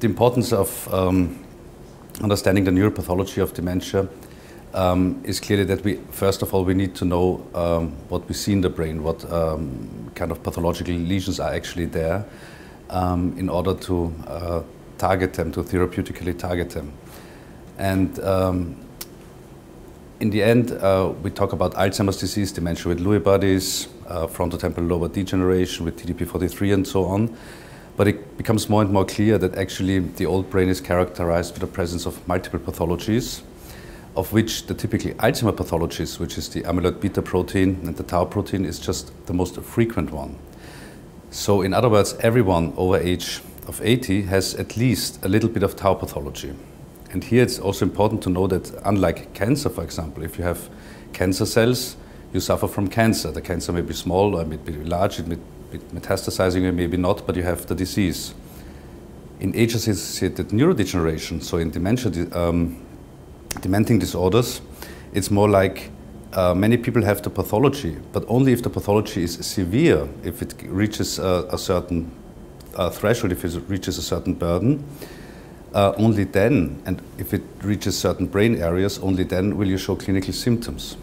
the importance of understanding the neuropathology of dementia is clearly that first of all, we need to know what we see in the brain, what kind of pathological lesions are actually there, in order to target them, to therapeutically target them. And in the end, we talk about Alzheimer's disease, dementia with Lewy bodies, frontotemporal lobe degeneration with TDP-43 and so on. But it becomes more and more clear that actually the old brain is characterized with the presence of multiple pathologies, of which the typical Alzheimer pathologies, which is the amyloid beta protein and the tau protein, is just the most frequent one. So in other words, everyone over age of 80 has at least a little bit of tau pathology. And here it's also important to know that unlike cancer, for example, if you have cancer cells, you suffer from cancer. The cancer may be small or it may be large, it may be metastasizing or maybe not, but you have the disease. In age-associated neurodegeneration, so in dementia, dementing disorders, it's more like many people have the pathology, but only if the pathology is severe, if it reaches a certain threshold, if it reaches a certain burden, only then, and if it reaches certain brain areas, only then will you show clinical symptoms.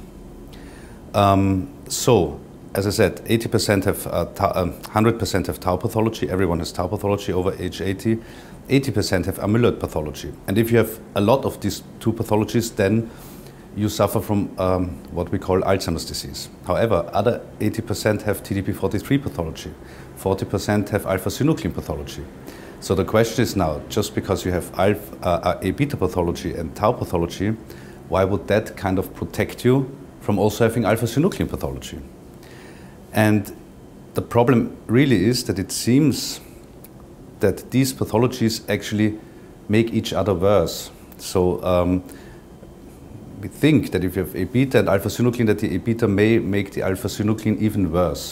So, as I said, 80% have 100% have tau pathology. Everyone has tau pathology over age 80. 80% have amyloid pathology. And if you have a lot of these two pathologies, then you suffer from what we call Alzheimer's disease. However, other 80% have TDP-43 pathology. 40% have alpha-synuclein pathology. So the question is now, just because you have A-beta pathology and tau pathology, why would that kind of protect you from also having alpha-synuclein pathology? And the problem really is that it seems that these pathologies actually make each other worse. So we think that if you have A-beta and alpha-synuclein, that the A-beta may make the alpha-synuclein even worse.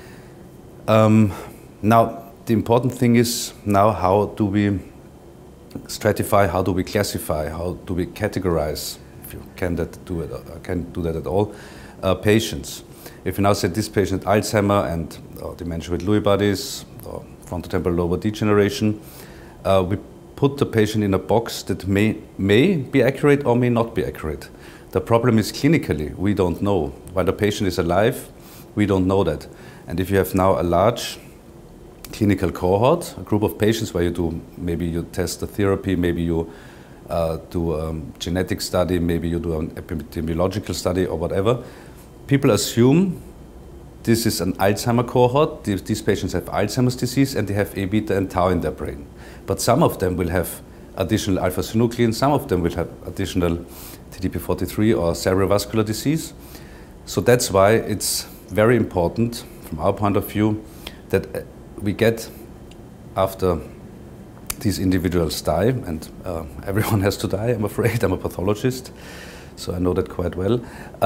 Now, the important thing is now, how do we stratify, how do we classify, how do we categorize, if you can do that at all, patients. If you now say this patient Alzheimer and dementia with Lewy bodies, or frontotemporal lobe degeneration, we put the patient in a box that may be accurate or may not be accurate. The problem is clinically, we don't know. While the patient is alive, we don't know that. And if you have now a large clinical cohort, a group of patients where maybe you test the therapy, maybe you do a genetic study, maybe you do an epidemiological study or whatever, people assume this is an Alzheimer cohort. These patients have Alzheimer's disease and they have A-beta and tau in their brain. But some of them will have additional alpha-synuclein, some of them will have additional TDP-43 or cerebrovascular disease. So that's why it's very important, from our point of view, that we get, after these individuals die, and everyone has to die, I'm afraid, I'm a pathologist, so I know that quite well,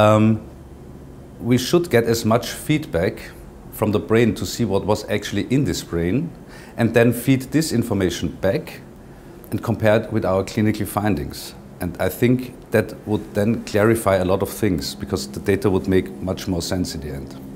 we should get as much feedback from the brain to see what was actually in this brain, and then feed this information back and compare it with our clinical findings. And I think that would then clarify a lot of things, because the data would make much more sense in the end.